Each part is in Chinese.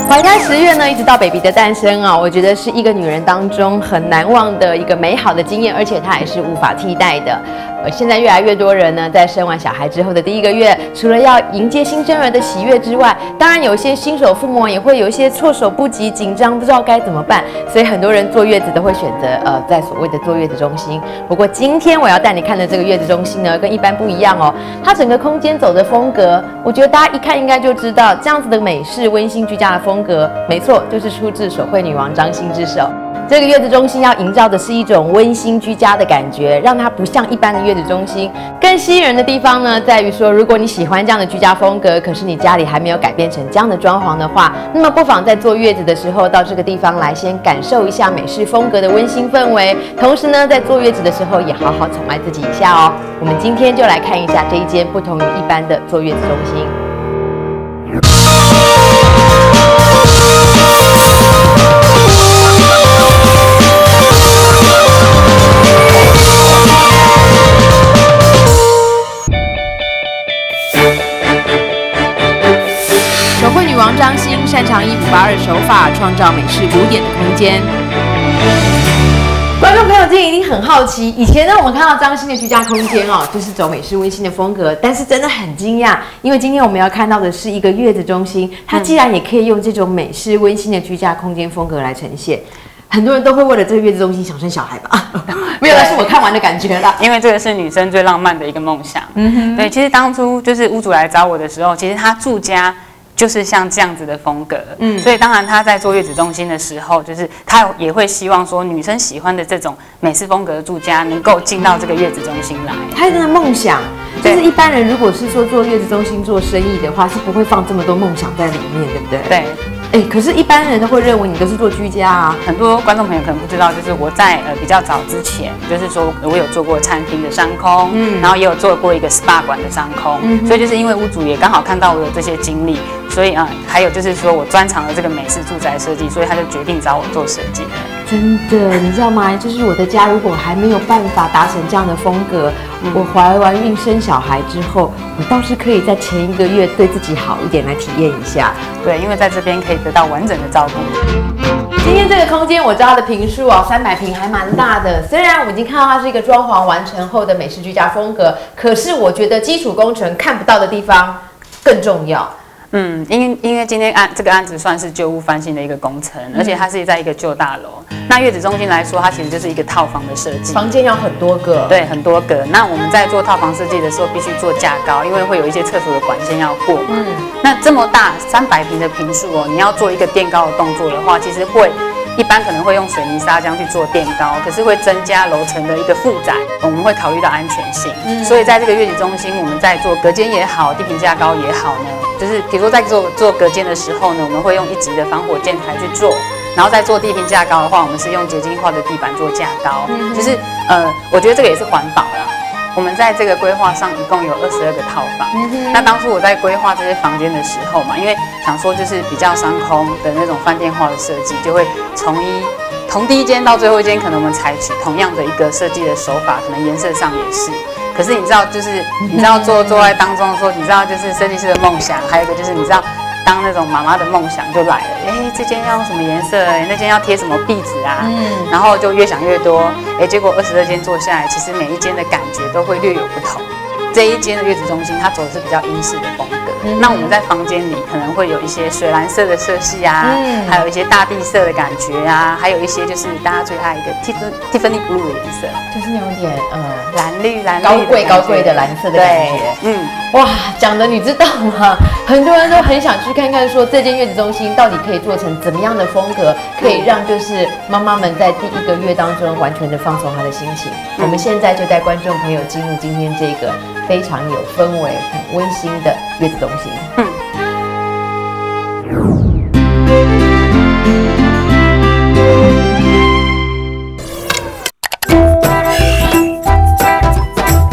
怀胎10月呢，一直到 baby 的诞生啊，我觉得是一个女人当中很难忘的一个美好的经验，而且它也是无法替代的。现在越来越多人呢，在生完小孩之后的第1个月，除了要迎接新生儿的喜悦之外，当然有一些新手父母也会有一些措手不及、紧张，不知道该怎么办。所以很多人坐月子都会选择在所谓的坐月子中心。不过今天我要带你看的这个月子中心呢，跟一般不一样哦。它整个空间走的风格，我觉得大家一看应该就知道，这样子的美式温馨居家的风格，没错，就是出自手绘女王张欣之手。这个月子中心要营造的是一种温馨居家的感觉，让它不像一般的月子中心。更吸引人的地方呢，在于说，如果你喜欢这样的居家风格，可是你家里还没有改变成这样的装潢的话，那么不妨在坐月子的时候到这个地方来，先感受一下美式风格的温馨氛围。同时呢，在坐月子的时候也好好宠爱自己一下哦。我们今天就来看一下这一间不同于一般的坐月子中心。手绘女王张欣擅长以582手法创造美式古典的空间。观众朋友，今天一定很好奇，以前呢我们看到张欣的居家空间哦，就是走美式温馨的风格，但是真的很惊讶，因为今天我们要看到的是一个月子中心，它既然也可以用这种美式温馨的居家空间风格来呈现。很多人都会为了这个月子中心想生小孩吧？没有，那是我看完的感觉啦。 因为这个是女生最浪漫的一个梦想。对，其实当初就是屋主来找我的时候，其实他住家就是像这样子的风格。所以当然他在做月子中心的时候，就是他也会希望说女生喜欢的这种美式风格的住家能够进到这个月子中心来。 他有的梦想，就是一般人如果是说做月子中心做生意的话，是不会放这么多梦想在里面，对不对？对。可是，一般人都会认为你都是做居家啊。很多观众朋友可能不知道，就是我在比较早之前，就是说我有做过餐厅的商空，然后也有做过一个 SPA 馆的商空，所以就是因为屋主也刚好看到我有这些经历，所以还有就是说我专长的这个美式住宅设计，所以他就决定找我做设计的。真的，你知道吗？就是我的家如果还没有办法达成这样的风格，我怀完孕生小孩之后，我倒是可以在前1个月对自己好一点，来体验一下。对，因为在这边可以得到完整的照顾。今天这个空间我知道它的坪数哦，300坪还蛮大的。虽然我已经看到它是一个装潢完成后的美式居家风格，可是我觉得基础工程看不到的地方更重要。因为今天这个案子算是旧屋翻新的一个工程，而且它是在一个旧大楼。那月子中心来说，它其实就是一个套房的设计，房间要很多个，对，很多个。那我们在做套房设计的时候，必须做架高，因为会有一些厕所的管线要过嘛。那这么大300坪的坪数哦，你要做一个垫高的动作的话，其实一般可能会用水泥砂浆去做垫高，可是会增加楼层的一个负载，我们会考虑到安全性。所以在这个月子中心，我们在做隔间也好，地坪架高也好呢，就是比如说在做隔间的时候呢，我们会用1级的防火建材去做，然后在做地坪架高的话，我们是用结晶化的地板做架高，就是我觉得这个也是环保啦。我们在这个规划上一共有22个套房。那当初我在规划这些房间的时候嘛，因为想说就是比较商空的那种饭店化的设计，就会从第一间到最后一间，可能我们采取同样的一个设计的手法，可能颜色上也是。可是你知道，就是你知道坐在当中说，你知道就是设计师的梦想，还有一个就是你知道。当那种妈妈的梦想就来了，这间要用什么颜色？那间要贴什么壁纸啊？然后就越想越多，结果22间做下来，其实每一间的感觉都会略有不同。这一间的月子中心，它走的是比较英式的风格。那我们在房间里可能会有一些水蓝色的色系啊，还有一些大地色的感觉啊，还有一些就是大家最爱一个 Tiffany Blue 的颜色，就是那种点蓝绿高贵的蓝色的感觉。哇，讲的你知道吗？很多人都很想去看看，说这间月子中心到底可以做成怎么样的风格，可以让就是妈妈们在第1个月当中完全的放松她的心情。我们现在就带观众朋友进入今天这个非常有氛围、很温馨的月子中心。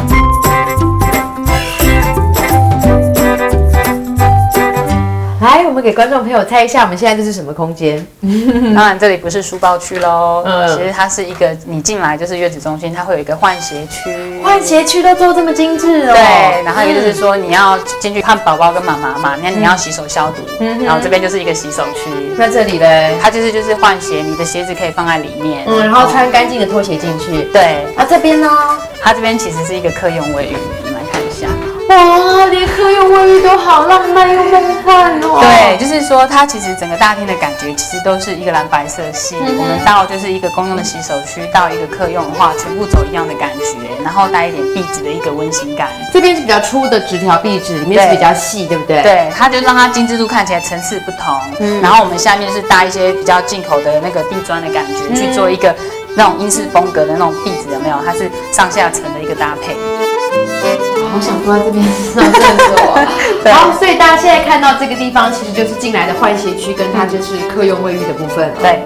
来，我们们给观众朋友猜一下，我们现在这是什么空间？ 当然，这里不是书包区喽，其实它是一个你进来就是月子中心，它会有一个换鞋区。 换鞋区都做这么精致哦。 对，然后也就是说你要进去看宝宝跟妈妈嘛，你要洗手消毒，然后这边就是一个洗手区。 那这里嘞？ 它就是换鞋，你的鞋子可以放在里面， 然后穿干净的拖鞋进去。 对， 这边呢？ 它这边其实是一个客用卫浴，你们来看一下。 哇，连客用卫浴都好浪漫又梦幻哦。 对，就是说它其实整个大厅的感觉其实都是一个蓝白色系。我们到就是一个公用的洗手区，到一个客用的话，全部走一样的感觉，然后带一点壁纸的一个温馨感。 这边是比较粗的直条壁纸，里面是比较细，对不对？ 对，它就让它精致度看起来层次不同。然后我们下面是搭一些比较进口的那个地砖的感觉，去做一个那种英式风格的那种壁纸，有没有？它是上下层的一个搭配。 好想坐在这边上厕所。好，所以大家现在看到这个地方，其实就是进来的换鞋区，跟它就是客用卫浴的部分。 对。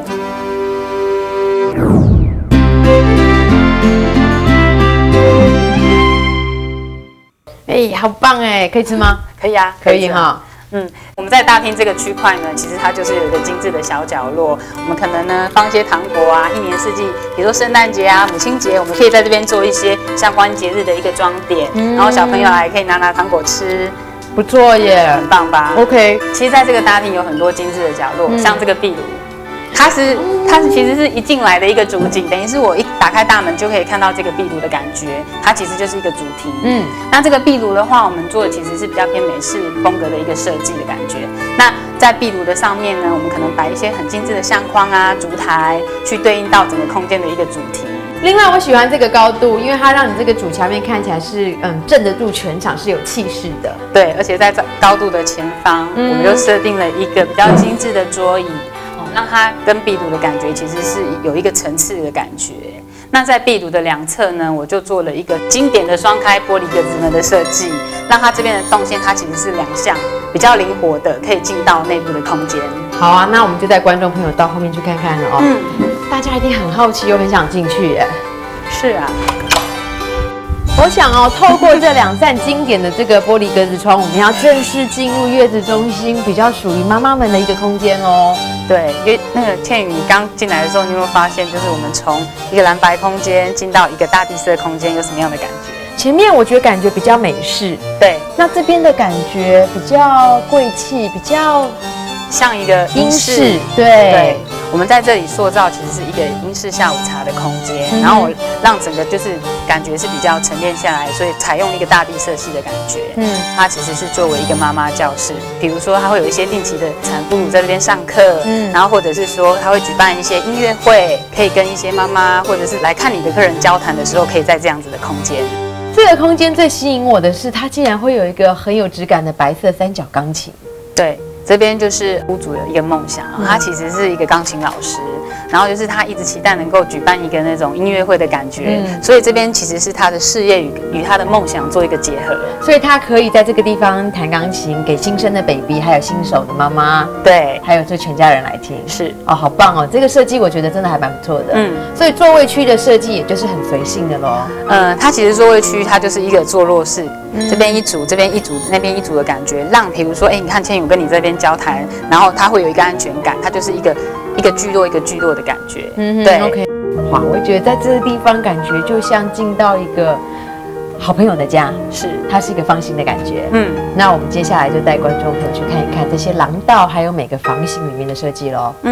好棒哎，可以吃吗？ 可以啊， 可以哈。 我们在大厅这个区块呢，其实它就是有一个精致的小角落。我们可能呢放一些糖果啊，一年四季，比如说圣诞节啊、母亲节，我们可以在这边做一些相关节日的一个装点，然后小朋友来可以拿糖果吃， 不错耶， 很棒吧 ？OK。 其实在这个大厅有很多精致的角落，像这个壁炉。它其实是一进来的一个主景，等于是我一打开大门就可以看到这个壁炉的感觉，它其实就是一个主题。那这个壁炉的话，我们做的其实是比较偏美式风格的一个设计的感觉。那在壁炉的上面呢，我们可能摆一些很精致的相框啊、烛台，去对应到整个空间的一个主题。 另外，我喜欢这个高度，因为它让你这个主墙面看起来是镇得住全场，是有气势的。 对，而且在高度的前方，我们就设定了一个比较精致的桌椅。让它跟壁炉的感觉其实是有一个层次的感觉。那在壁炉的两侧呢，我就做了一个经典的双开玻璃格子门的设计，让它这边的动线它其实是两项比较灵活的，可以进到内部的空间。 好啊，那我们就带观众朋友到后面去看看了哦。大家一定很好奇又很想进去耶。 是啊。 我想哦，透过这2扇经典的这个玻璃格子窗，我们要正式进入月子中心，比较属于妈妈们的一个空间哦。 对，因为那个倩宇，你刚进来的时候，你有没有发现，就是我们从一个蓝白空间进到一个大地色空间，有什么样的感觉？ 前面我觉得感觉比较美式， 对。 那这边的感觉比较贵气，比较像一个英式，对。 我们在这里塑造其实是一个英式下午茶的空间，然后我让整个就是感觉是比较沉淀下来，所以采用一个大地色系的感觉。它其实是作为一个妈妈教室，比如说它会有一些定期的产妇在这边上课，然后或者是说它会举办一些音乐会，可以跟一些妈妈或者是来看你的客人交谈的时候，可以在这样子的空间。 这个空间最吸引我的是，它竟然会有一个很有质感的白色3角钢琴。 对。这边就是屋主的一个梦想，他其实是一个钢琴老师，然后就是他一直期待能够举办一个那种音乐会的感觉，所以这边其实是他的事业与他的梦想做一个结合， 所以他可以在这个地方弹钢琴给新生的 baby， 还有新手的妈妈， 对， 还有这全家人来听。 是哦，好棒哦，这个设计我觉得真的还蛮不错的。所以座位区的设计也就是很随性的咯。 它其实座位区它就是一个坐落式，这边一组，这边一组，那边一组的感觉，让比如说，你看千宇跟你这边交谈，然后它会有一个安全感，它就是一个聚落一个聚落的感觉。对 ，OK。哇，我觉得在这个地方感觉就像进到一个好朋友的家，它是一个放心的感觉。那我们接下来就带观众朋友去看一看这些廊道，还有每个房型里面的设计咯。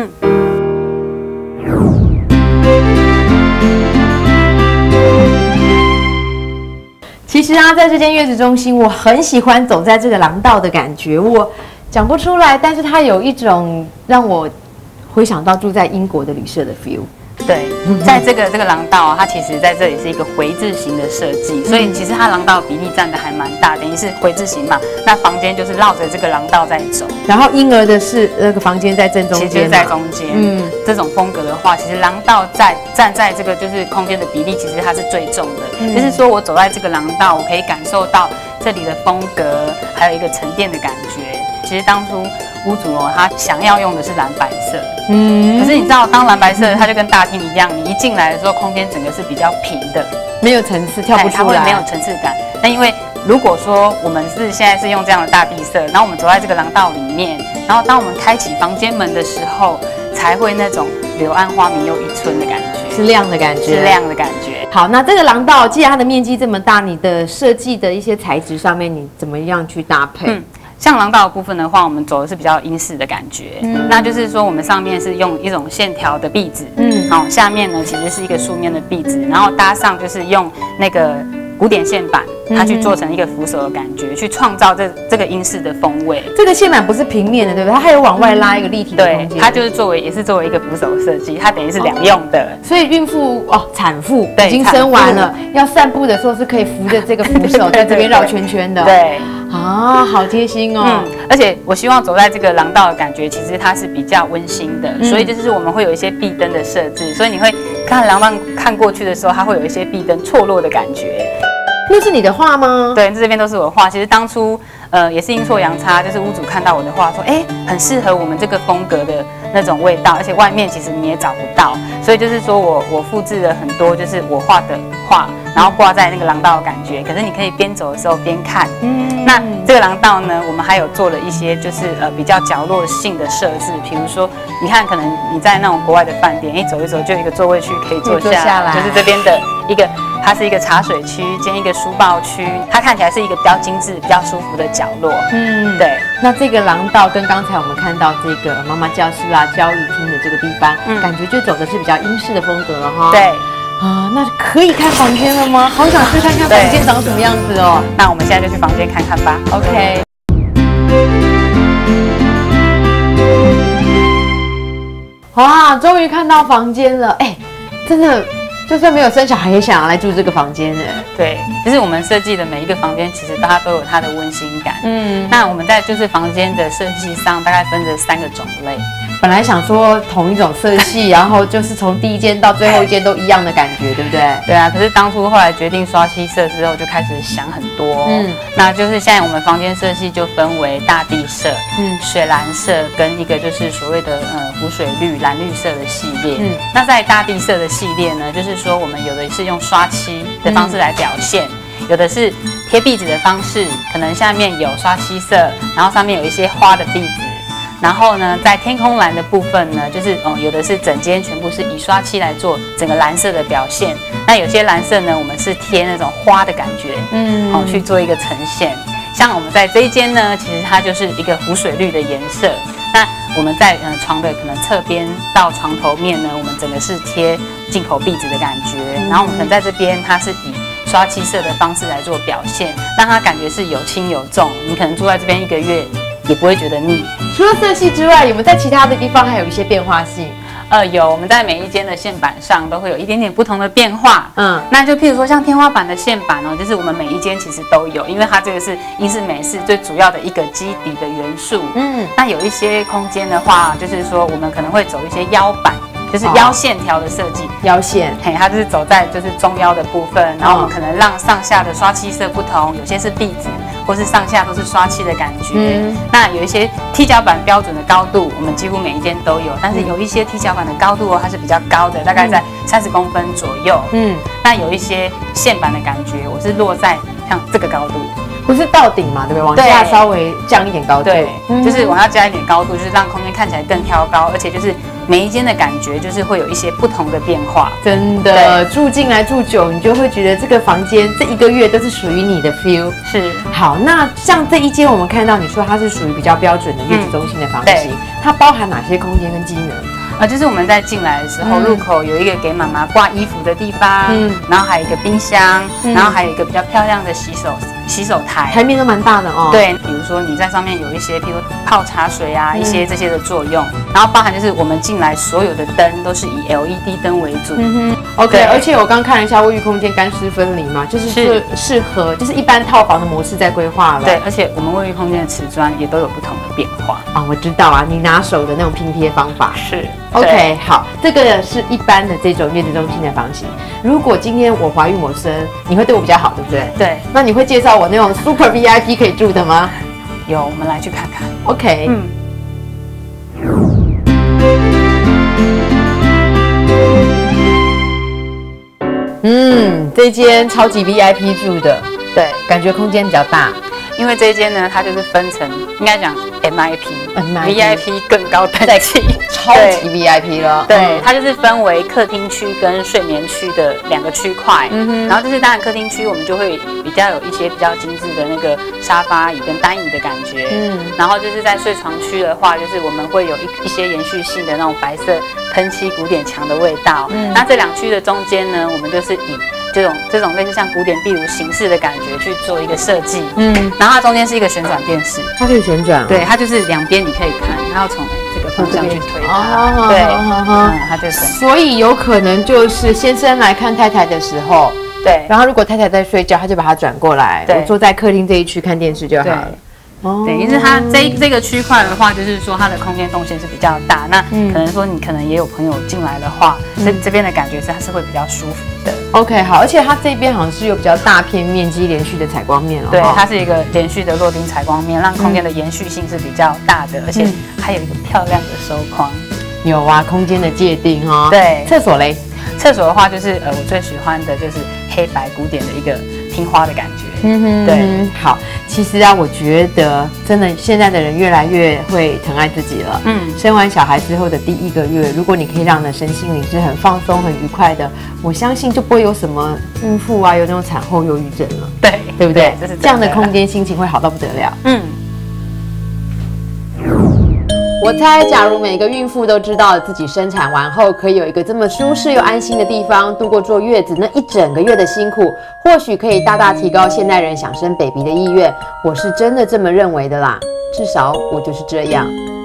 其实啊，在这间月子中心，我很喜欢走在这个廊道的感觉。我讲不出来，但是它有一种让我回想到住在英国的旅社的 feel。 对，在这个廊道，它其实在这里是一个回字形的设计，所以其实它廊道比例占的还蛮大，等于是回字形嘛。那房间就是绕着这个廊道在走， 然后婴儿的是那个房间在正中间， 其实在中间。这种风格的话，其实廊道站在这个就是空间的比例，其实它是最重的。就是说我走在这个廊道，我可以感受到这里的风格，还有一个沉淀的感觉。其实当初屋主他想要用的是蓝白色，可是你知道，当蓝白色它就跟大厅一样，你一进来的时候，空间整个是比较平的， 没有层次，跳不出来， 它会没有层次感。但因为如果说我们现在是用这样的大地色，然后我们走在这个廊道里面，然后当我们开启房间门的时候，才会那种柳暗花明又一村的感觉， 是亮的感觉， 是亮的感觉。 好，那这个廊道既然它的面积这么大，你的设计的一些材质上面，你怎么样去搭配？ 像廊道的部分的话，我们走的是比较英式的感觉，那就是说我们上面是用一种线条的壁纸，好，下面呢其实是一个素面的壁纸，然后搭上就是用那个古典线板，它去做成一个扶手的感觉，去创造这个英式的风味。 这个线板不是平面的，对不对？它还有往外拉一个立体的空间。 对，它就是也是作为一个扶手设计，它等于是两用的。 所以孕妇产妇已经生完了，要散步的时候是可以扶着这个扶手在这边绕圈圈的。 对。 啊，好贴心哦！ 而且我希望走在这个廊道的感觉，其实它是比较温馨的，所以就是我们会有一些壁灯的设置，所以你会看廊道看过去的时候，它会有一些壁灯错落的感觉。 那是你的画吗？ 对，这边都是我的画。其实当初也是阴错阳差，就是屋主看到我的画说，很适合我们这个风格的那种味道，而且外面其实你也找不到，所以就是说我复制了很多就是我画的画，然后挂在那个廊道的感觉。可是你可以边走的时候边看。那这个廊道呢，我们还有做了一些就是比较角落性的设置，比如说你看，可能你在那种国外的饭店，走一走就有一个座位区可以坐下来，就是这边的一个。它是一个茶水区兼一个书报区，它看起来是一个比较精致、比较舒服的角落。对。那这个廊道跟刚才我们看到这个妈妈教室啊、交易厅的这个地方，感觉就走的是比较英式的风格了哈。 对。 啊，那可以看房间了吗？好想去看看房间长什么样子哦。 那我们现在就去房间看看吧。 OK。哇，终于看到房间了！真的。就算没有生小孩，也想要来住这个房间呢。 对，就是我们设计的每一个房间，其实大家都有它的温馨感。那我们在就是房间的设计上，大概分着3个种类。 本来想说同一种色系，然后就是从第一间到最后一间都一样的感觉，对不对？ 对啊，可是当初后来决定刷漆色之后，就开始想很多。那就是现在我们房间设计就分为大地色、水蓝色跟一个就是所谓的湖水绿、蓝绿色的系列。那在大地色的系列呢，就是说我们有的是用刷漆的方式来表现。有的是贴壁纸的方式，可能下面有刷漆色，然后上面有一些花的壁纸。然后呢，在天空蓝的部分呢，就是有的是整间全部是以刷漆来做整个蓝色的表现。那有些蓝色呢，我们是贴那种花的感觉，去做一个呈现。像我们在这一间呢，其实它就是一个湖水绿的颜色。那我们在床的可能侧边到床头面呢，我们整个是贴进口壁纸的感觉。然后我们可能在这边，它是以刷漆色的方式来做表现，让它感觉是有轻有重。你可能住在这边1个月。也不会觉得腻。 除了色系之外，有没有在其他的地方还有一些变化性？ 有，我们在每一间的线板上都会有一点点不同的变化。那就譬如说像天花板的线板哦，就是我们每一间其实都有，因为它这个是英式美式最主要的一个基底的元素。那有一些空间的话，就是说我们可能会走一些腰板。就是腰线条的设计， 腰线， 它就是走在就是中腰的部分，然后我们可能让上下的刷漆色不同，有些是壁纸，或是上下都是刷漆的感觉。那有一些踢脚板标准的高度，我们几乎每一间都有，但是有一些踢脚板的高度它是比较高的，大概在30公分左右。那有一些线板的感觉，我是落在像这个高度。 不是到顶嘛，对不对？往下稍微降一点高度， 对，就是往下加一点高度，就是让空间看起来更挑高，而且就是每一间的感觉就是会有一些不同的变化。 真的，住进来住久，你就会觉得这个房间这1个月都是属于你的 feel。 是。 好，那像这一间我们看到你说它是属于比较标准的月子中心的房型，它包含哪些空间跟机能？ 就是我们在进来的时候，入口有一个给妈妈挂衣服的地方，然后还有一个冰箱，然后还有一个比较漂亮的洗手台， 台面都蛮大的哦。 对，比如说你在上面有一些，譬如泡茶水啊，一些这些的作用，然后包含就是我们进来所有的灯都是以 LED 灯为主。 OK， 而且我刚看了一下卫浴空间干湿分离嘛，就是适合就是一般套房的模式在规划了。 对，而且我们卫浴空间的瓷砖也都有不同的变化啊。我知道啊，你拿手的那种拼贴方法是。 OK， 好，这个是一般的这种月子中心的房型。如果今天我怀孕我生，你会对我比较好，对不对？ 对。 那你会介绍我那种 Super VIP 可以住的吗？ 有，我们来去看看。 OK。这间超级 VIP 住的， 对， 感觉空间比较大。 因为这一间呢，它就是分成应该讲 VIP 更高等级， 超级 VIP 了。 对，它就是分为客厅区跟睡眠区的2个区块。然后就是当然客厅区我们就会比较有一些比较精致的那个沙发椅跟单椅的感觉。然后就是在睡床区的话，就是我们会有一些延续性的那种白色喷漆古典墙的味道。那这2区的中间呢，我们就是以这种类似像古典壁炉形式的感觉去做一个设计，然后它中间是一个旋转电视， 它可以旋转， 对，它就是2边你可以看，它要从这个方向去推它，对，它就是， 所以有可能就是先生来看太太的时候， 对， 然后如果太太在睡觉，他就把它转过来，我坐在客厅这一区看电视就好了。 对，因为它这个区块的话，就是说它的空间动线是比较大。那可能说你可能也有朋友进来的话，这边的感觉是它是会比较舒服的。 OK， 好，而且它这边好像是有比较大片面积连续的采光面哦。 对，它是一个连续的落地采光面，让空间的延续性是比较大的，而且还有一个漂亮的收框。 有啊，空间的界定哦。 对， 厕所嘞？ 厕所的话，就是我最喜欢的就是黑白古典的一个拼花的感觉。对， 好，其实啊，我觉得真的现在的人越来越会疼爱自己了。生完小孩之后的第1个月，如果你可以让你的身心灵是很放松、很愉快的，我相信就不会有什么孕妇啊有那种产后忧郁症了。 对， 对不对？这样的空间，心情会好到不得了。我猜，假如每个孕妇都知道自己生产完后可以有一个这么舒适又安心的地方度过坐月子那1整个月的辛苦，或许可以大大提高现代人想生 baby 的意愿。我是真的这么认为的啦，至少我就是这样。